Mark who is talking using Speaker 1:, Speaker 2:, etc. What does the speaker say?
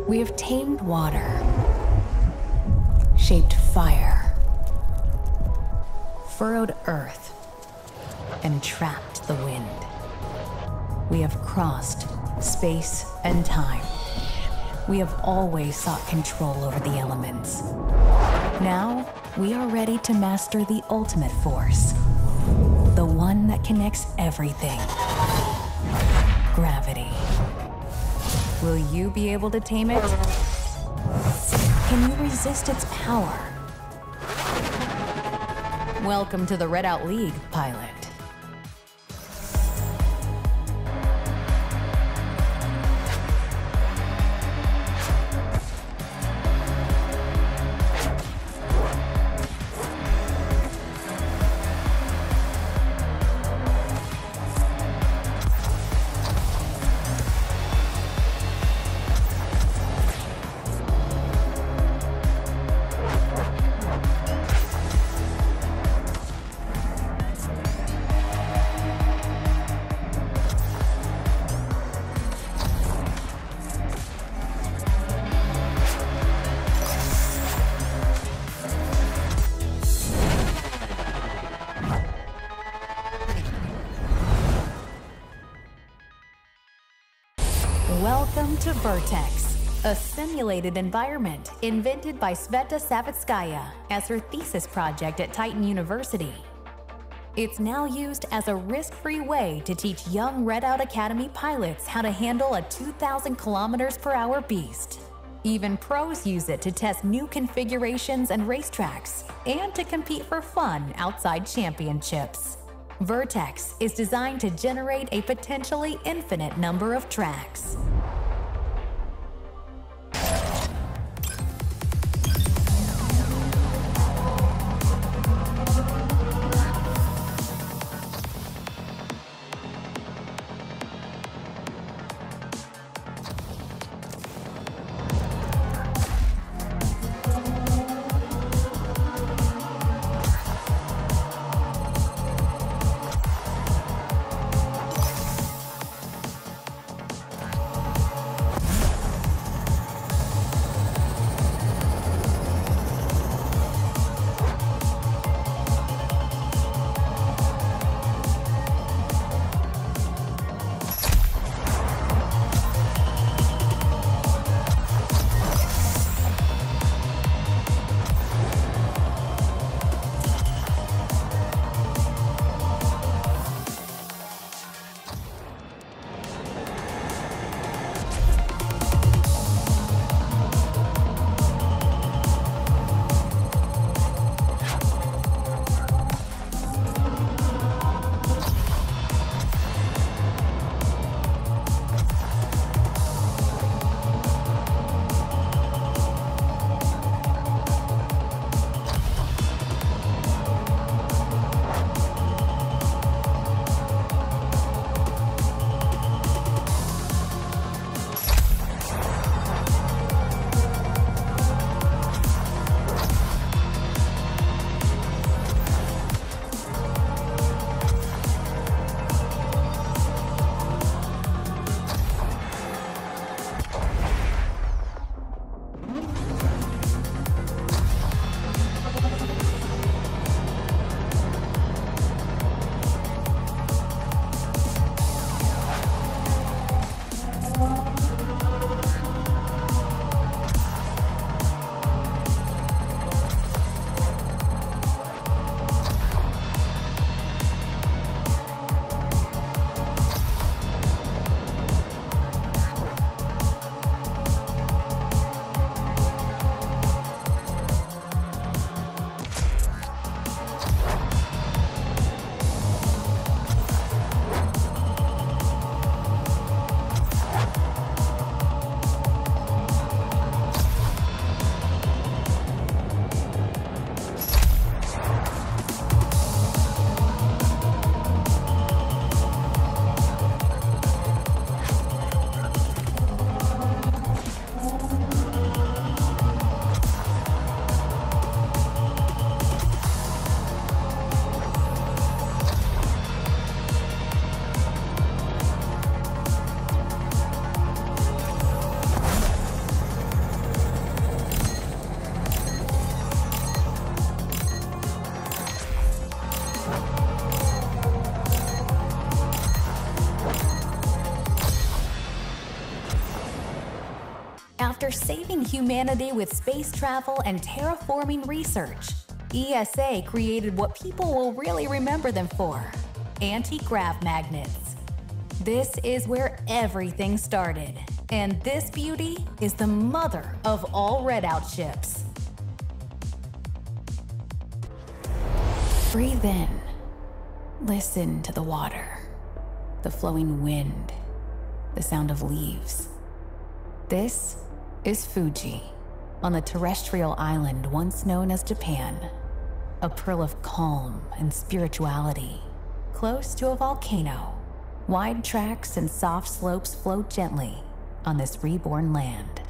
Speaker 1: We have tamed water, shaped fire, furrowed earth, and trapped the wind. We have crossed space and time. We have always sought control over the elements. Now, we are ready to master the ultimate force, the one that connects everything. Gravity. Will you be able to tame it? Can you resist its power? Welcome to the Redout League, pilot. Welcome to Vertex, a simulated environment invented by Sveta Savitskaya as her thesis project at Titan University. It's now used as a risk-free way to teach young Redout Academy pilots how to handle a 2,000 kilometers per hour beast. Even pros use it to test new configurations and racetracks, and to compete for fun outside championships. Vertex is designed to generate a potentially infinite number of tracks. After saving humanity with space travel and terraforming research, ESA created what people will really remember them for: anti-grav magnets. This is where everything started, and this beauty is the mother of all readout ships. Breathe in. Listen to the water, the flowing wind, the sound of leaves. This is Fuji, on the terrestrial island once known as Japan, a pearl of calm and spirituality. Close to a volcano, wide tracks and soft slopes float gently on this reborn land.